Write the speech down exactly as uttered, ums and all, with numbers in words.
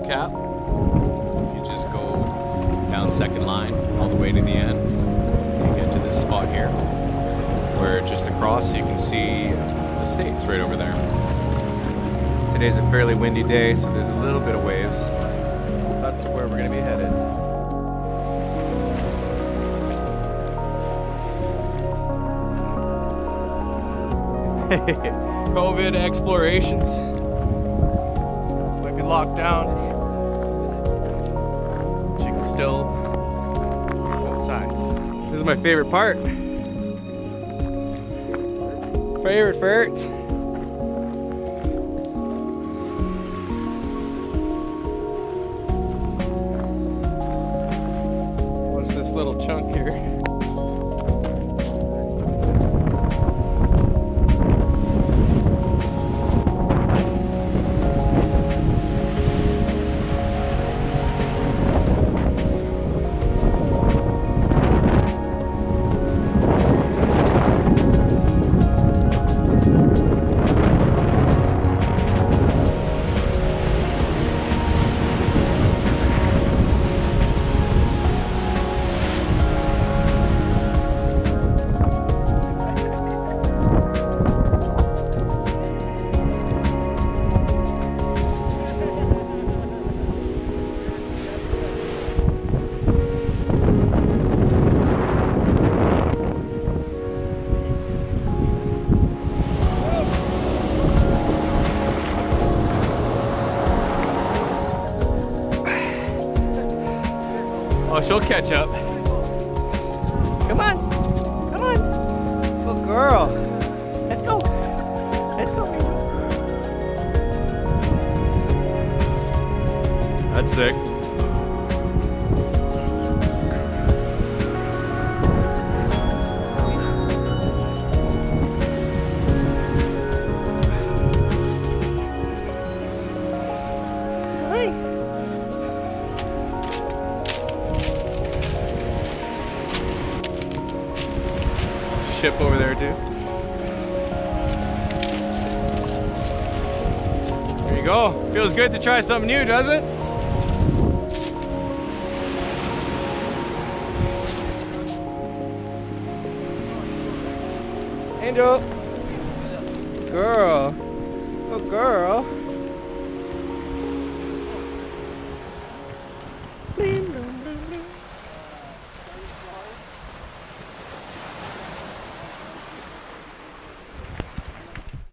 cap. If you just go down second line all the way to the end, you get to this spot here, where just across you can see the States right over there. Today's a fairly windy day, so there's a little bit of waves. That's where we're going to be headed. COVID explorations. Might be locked down. But you can still go outside. This is my favorite part. Favorite ferret. What's this little chunk here? Oh, she'll catch up. Come on. Come on. Good girl. Let's go. Let's go, baby. That's sick. Ship over there too. There you go. Feels good to try something new, does it? Angel. Girl. Good girl.